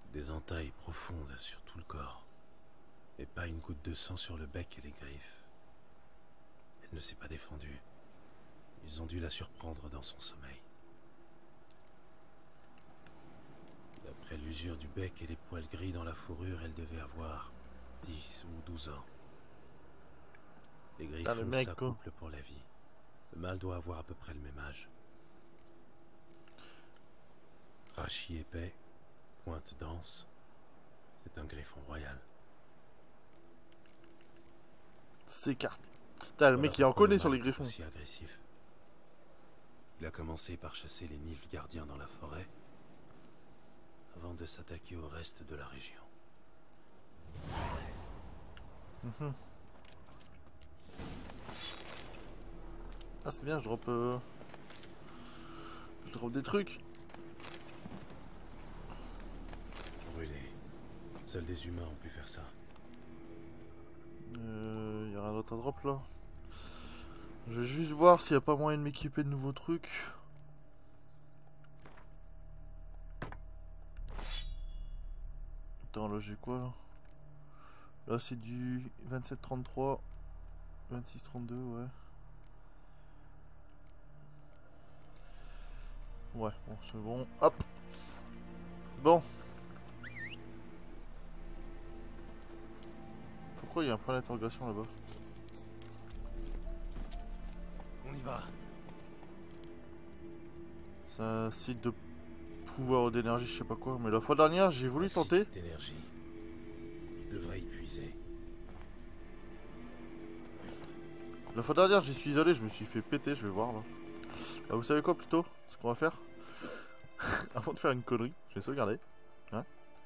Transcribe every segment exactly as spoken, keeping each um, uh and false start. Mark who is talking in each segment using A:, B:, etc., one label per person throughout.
A: Des entailles profondes sur tout le corps. Et pas une goutte de sang sur le bec et les griffes. Elle ne s'est pas défendue. Ils ont dû la surprendre dans son sommeil. D'après l'usure du bec et les poils gris dans la fourrure, elle devait avoir dix ou douze ans. Les
B: Ah, le
A: griffons
B: mec, quoi.
A: s'accouplent pour la vie. Le mâle doit avoir à peu près le même âge. Rachis épais, pointe dense. C'est un griffon royal.
B: C'est carté. Putain, le
A: Voilà
B: mec il en
A: pourquoi le
B: connaît sur
A: mâle
B: les
A: est
B: griffons.
A: aussi agressif. Il a commencé par chasser les nilfgaardiens dans la forêt, avant de s'attaquer au reste de la région.
B: Mmh. Ah c'est bien, je drop... Euh... Je drop des trucs.
A: Brûlé. Seuls des humains ont pu faire ça.
B: Euh... Il y a rien d'autre à drop là. Je vais juste voir s'il n'y a pas moyen de m'équiper de nouveaux trucs. Attends, là j'ai quoi là? Là c'est du vingt-sept trente-trois, vingt-six trente-deux, ouais. Ouais, bon, c'est bon. Hop. Bon. Pourquoi il y a un point d'interrogation là-bas?
A: On y va.
B: C'est un site de pouvoir ou d'énergie, je sais pas quoi. Mais la fois dernière, j'ai voulu tenter.
A: D'énergie. Il devrait y puiser.
B: La fois dernière, j'y suis allé, je me suis fait péter, je vais voir là. Ah, vous savez quoi plutôt? Ce qu'on va faire? Avant de faire une connerie, je vais sauvegarder. Hein?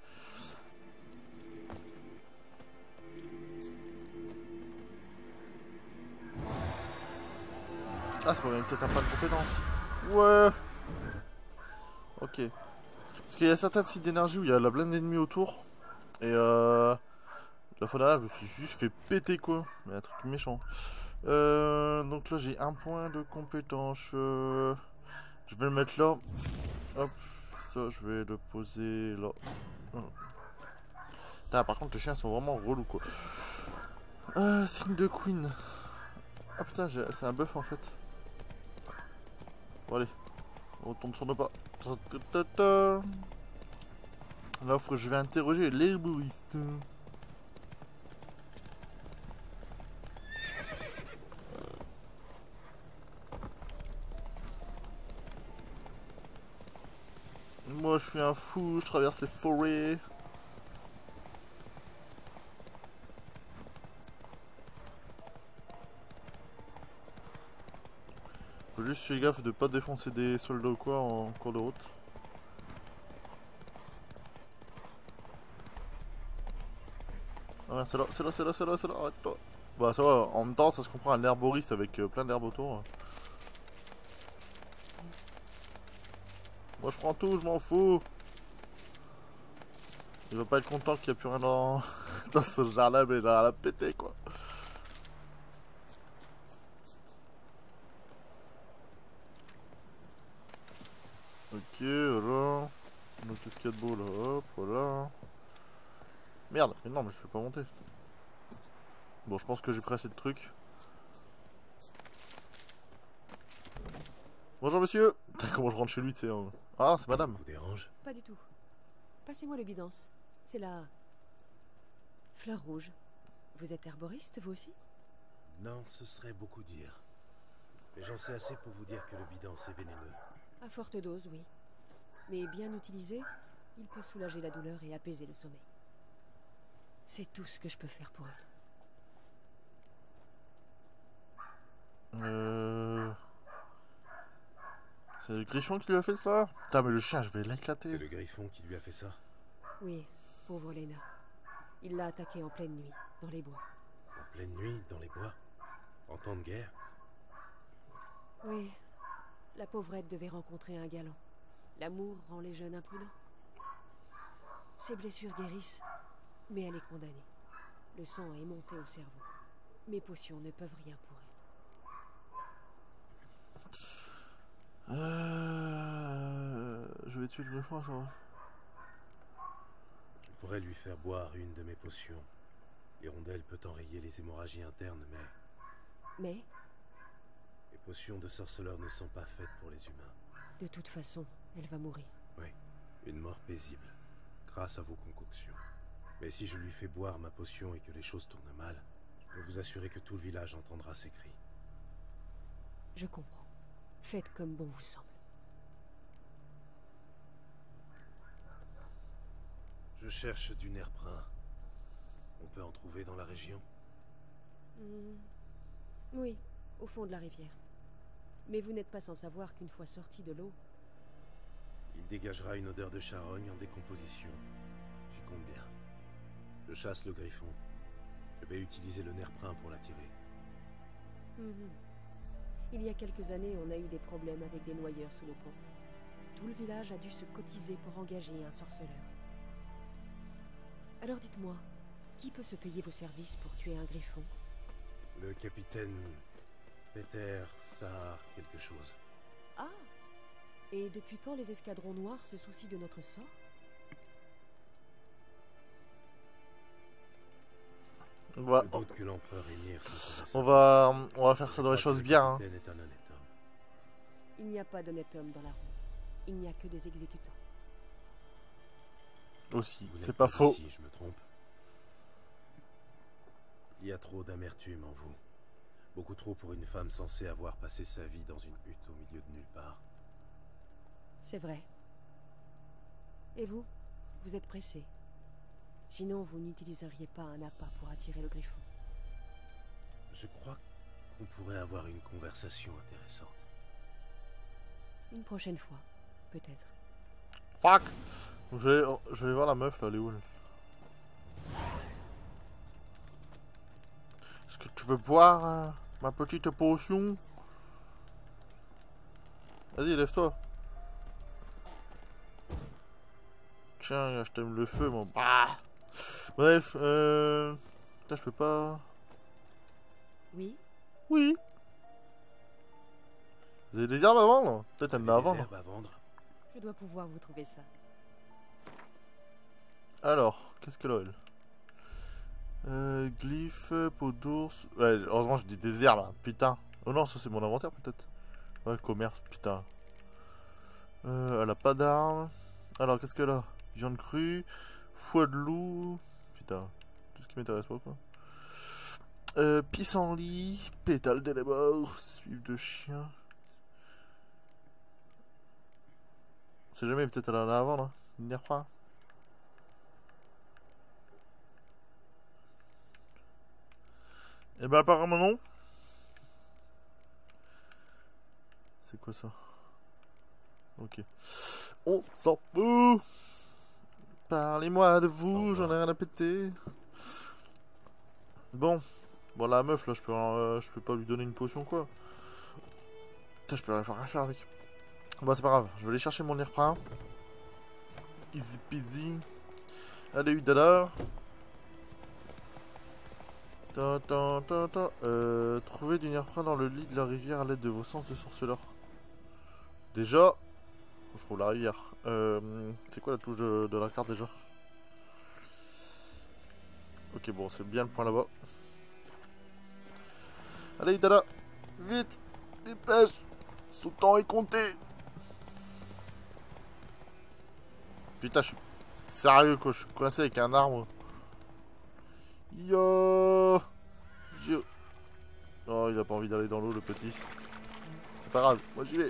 B: Ah, c'est pas même peut-être un point de compétence. Ouais. Ok. Parce qu'il y a certains sites d'énergie où il y a la blinde d'ennemis autour. Et euh... la fois dernière, je me suis juste fait péter quoi. Mais un truc méchant. Euh... Donc là, j'ai un point de compétence. Euh... Je vais le mettre là. Hop. Ça, je vais le poser là. Putain, par contre, les chiens sont vraiment relous quoi. Euh... Signe de Queen. Ah putain, c'est un buff en fait. Bon allez, on retombe sur nos pas. Là, faut que je vais interroger l'herboriste. Moi, je suis un fou, je traverse les forêts. Faut juste faire gaffe de pas défoncer des soldats ou quoi en cours de route. Ah merde, c'est là, c'est là, c'est là, c'est là, c'est là, arrête-toi. Bah ça va, en même temps ça se comprend un herboriste avec euh, plein d'herbes autour. Moi je prends tout, je m'en fous. Il va pas être content qu'il n'y a plus rien dans, dans ce jardin, mais il a la péter quoi. Ok, voilà. Donc qu'est-ce qu'il y a de beau là? Hop, voilà. Merde, mais non, mais je peux pas monter. Bon, je pense que j'ai pris assez de trucs. Bonjour monsieur. Comment je rentre chez lui, tu sais. Hein. Ah, c'est madame.
A: Ça vous dérange?
C: Pas du tout. Passez-moi le bidance. C'est la... fleur rouge. Vous êtes herboriste, vous aussi?
A: Non, ce serait beaucoup dire. Mais j'en sais assez pour vous dire que le bidance est vénéneux.
C: À forte dose, oui. Mais bien utilisé, il peut soulager la douleur et apaiser le sommeil. C'est tout ce que je peux faire pour elle.
B: Euh... C'est le griffon qui lui a fait ça? Putain, mais le chien, je vais l'éclater.
A: C'est le griffon qui lui a fait ça?
C: Oui, pauvre Lena. Il l'a attaquée en pleine nuit, dans les bois.
A: En pleine nuit, dans les bois? En temps de guerre?
C: Oui, la pauvrette devait rencontrer un galant. L'amour rend les jeunes imprudents. Ses blessures guérissent, mais elle est condamnée. Le sang est monté au cerveau. Mes potions ne peuvent rien pour elle.
B: Euh... Je vais tuer le griffon, ça va.
A: pourrais lui faire boire une de mes potions. L'hirondelle peut enrayer les hémorragies internes, mais
C: Mais,
A: les potions de sorceleur ne sont pas faites pour les humains.
C: de toute façon, elle va mourir.
A: Oui, une mort paisible, grâce à vos concoctions. Mais si je lui fais boire ma potion et que les choses tournent mal, je peux vous assurer que tout le village entendra ses cris.
C: Je comprends. Faites comme bon vous semble.
A: Je cherche du nerprin. On peut en trouver dans la région?
C: Hmm. Oui, au fond de la rivière. Mais vous n'êtes pas sans savoir qu'une fois sorti de l'eau...
A: Il dégagera une odeur de charogne en décomposition. J'y compte bien. Je chasse le griffon. Je vais utiliser le nerprin pour l'attirer.
C: Mhm. Il y a quelques années, on a eu des problèmes avec des noyeurs sous le pont. Tout le village a dû se cotiser pour engager un sorceleur. Alors dites-moi, qui peut se payer vos services pour tuer un griffon?
A: Le capitaine... Peter, Sar, quelque chose.
C: Ah! Et depuis quand les escadrons noirs se soucient de notre sort?
B: On va,
A: Je doute que l'empereur Émir s'intéresse à
B: on va, on va faire ça dans les
A: Je crois
B: choses
A: que le
B: bien. Hein.
A: capitaine est un honnête homme.
C: Il n'y a pas d'honnête homme dans la rue. Il n'y a que des exécutants.
B: Aussi,
A: Vous
B: c'est
A: n'êtes
B: pas faux.
A: d'ici, je me trompe. Il y a trop d'amertume en vous. Beaucoup trop pour une femme censée avoir passé sa vie dans une hutte au milieu de nulle part.
C: C'est vrai. Et vous? Vous êtes pressé. Sinon, vous n'utiliseriez pas un appât pour attirer le griffon.
A: Je crois qu'on pourrait avoir une conversation intéressante.
C: Une prochaine fois, peut-être.
B: Fuck! Je vais, je vais voir la meuf là, elle est où elle? Est-ce que tu veux boire euh, ma petite potion? Vas-y, lève-toi. Tiens, je t'aime le feu, mon. Bah. Bref, euh. Putain, je peux pas.
C: Oui?
B: Oui. Vous avez des herbes à vendre? Peut-être elle
A: Vous
B: en a à
A: avez des
B: vendre.
A: herbes à vendre?
C: Je dois pouvoir vous trouver ça.
B: Alors, qu'est-ce qu'elle a elle? Euh, glyphe, peau d'ours. Ouais, heureusement, je dis des herbes, hein, putain. Oh non, ça c'est mon inventaire peut-être. Ouais, commerce, putain. Euh, elle a pas d'armes. Alors, qu'est-ce qu'elle a? Viande crue, foie de loup. Putain, tout ce qui m'intéresse pas quoi. Euh, pissenlit, pétale d'élémor, suive de chien. On sait jamais, peut-être elle en a à vendre, hein. Une nerfra. Eh ben apparemment non. C'est quoi ça? Ok. On s'en fout. Parlez-moi de vous, j'en ai rien à péter. Bon. Bon la meuf là, je peux, euh, je peux pas lui donner une potion quoi. Putain, je peux rien faire avec. Bon c'est pas grave, je vais aller chercher mon nerprin. Easy peasy. Allez Udala. Ta, ta, ta, ta. Euh, trouver du nerprin dans le lit de la rivière à l'aide de vos sens de sorceleur. Déjà, je trouve la rivière. Euh, c'est quoi la touche de, de la carte déjà? Ok, bon, c'est bien le point là-bas. Allez, Idala, vite, dépêche, son temps est compté. Putain, je suis sérieux quoi, je suis coincé avec un arbre. Yo, je... Oh, il a pas envie d'aller dans l'eau, le petit. C'est pas grave, moi j'y vais.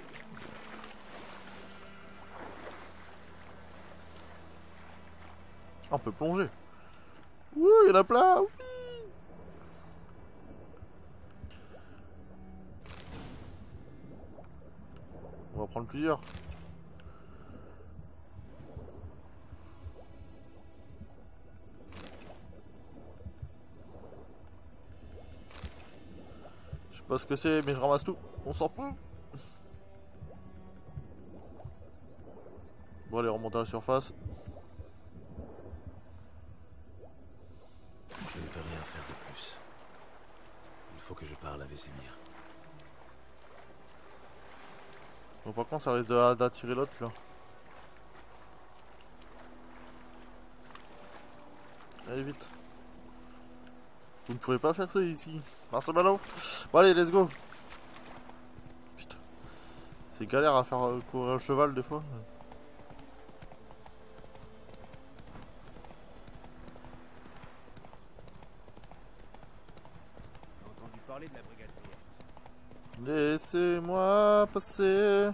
B: Ah, on peut plonger. Ouh, il y en a plein, oui. On va prendre plusieurs. Je sais pas ce que c'est, mais je ramasse tout. On s'en fout. Bon, allez, remonter à la surface.
A: Je ne peux rien faire de plus. Il faut que je parle à Vesemir.
B: Bon, par contre, ça risque de- d'attirer l'autre là. Allez, vite. Vous ne pouvez pas faire ça ici. Marshmallow. Bon, allez, let's go. Putain. C'est galère à faire euh, courir un cheval des fois.
D: J'ai entendu parler de la brigade verte.
B: Laissez-moi passer.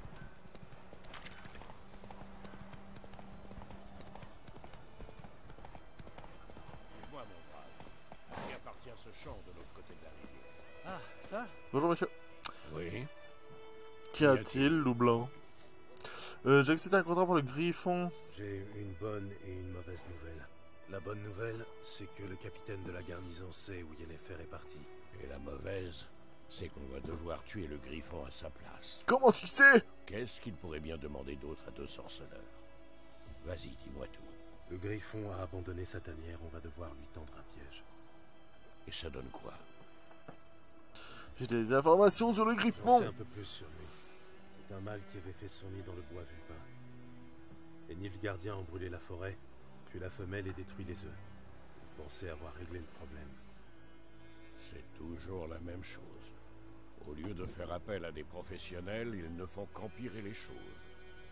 D: Moi, mon brave. Qui appartient à ce champ de l'autre côté de la rivière. Ah, ça?
B: Bonjour monsieur.
D: Oui.
B: Qu'y a-t-il, loup blanc? euh, J'ai accepté un contrat pour le Griffon.
A: J'ai une bonne et une mauvaise nouvelle. La bonne nouvelle, c'est que le capitaine de la garnison sait où Yennefer est parti.
D: Et la mauvaise, c'est qu'on va devoir tuer le Griffon à sa place.
B: Comment tu sais?
D: Qu'est-ce qu'il pourrait bien demander d'autre à deux sorceleurs? Vas-y, dis-moi tout.
A: Le Griffon a abandonné sa tanière, on va devoir lui tendre un piège.
D: Et ça donne quoi?
B: J'ai des informations sur le
A: On
B: Griffon.
A: sait un peu plus sur lui. C'est un mâle qui avait fait son nid dans le bois vulpin. Les Nilfgaardiens ont brûlé la forêt, puis la femelle ait détruit les œufs. Ils pensaient avoir réglé le problème.
D: C'est toujours la même chose. Au lieu de faire appel à des professionnels, ils ne font qu'empirer les choses.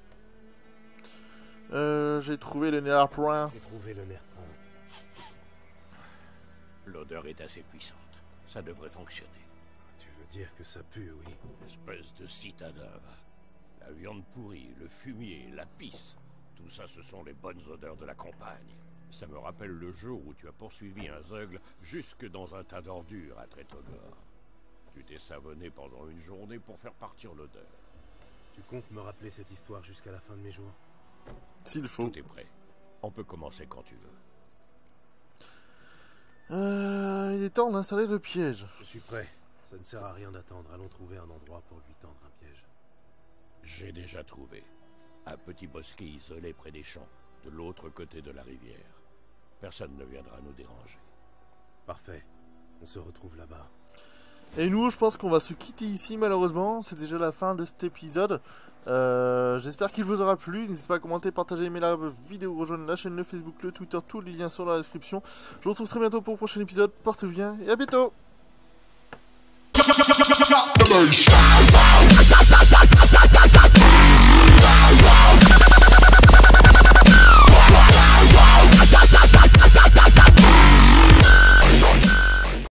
B: Euh, j'ai trouvé le nerf point.
A: J'ai trouvé le nerf point.
D: L'odeur est assez puissante. Ça devrait fonctionner.
A: Tu veux dire que ça pue, oui?
D: Espèce de citadin. La viande pourrie, le fumier, la pisse. Tout ça, ce sont les bonnes odeurs de la campagne. Ça me rappelle le jour où tu as poursuivi un zeugle jusque dans un tas d'ordures à Tretogor. Tu t'es savonné pendant une journée pour faire partir l'odeur.
A: Tu comptes me rappeler cette histoire jusqu'à la fin de mes jours?
B: S'il faut.
D: Tout est prêt. On peut commencer quand tu veux.
B: Euh, il est temps d'installer le piège.
A: Je suis prêt. Ça ne sert à rien d'attendre. Allons trouver un endroit pour lui tendre un piège.
D: J'ai déjà trouvé. Un petit bosquet isolé près des champs, de l'autre côté de la rivière. Personne ne viendra nous déranger.
A: Parfait. On se retrouve là-bas.
B: Et nous, je pense qu'on va se quitter ici, malheureusement. C'est déjà la fin de cet épisode. Euh, J'espère qu'il vous aura plu. N'hésitez pas à commenter, partager, aimer la vidéo, rejoindre la chaîne, le Facebook, le Twitter, tous les liens sont dans la description. Je vous retrouve très bientôt pour le prochain épisode. Portez-vous bien et à bientôt.
E: Wow.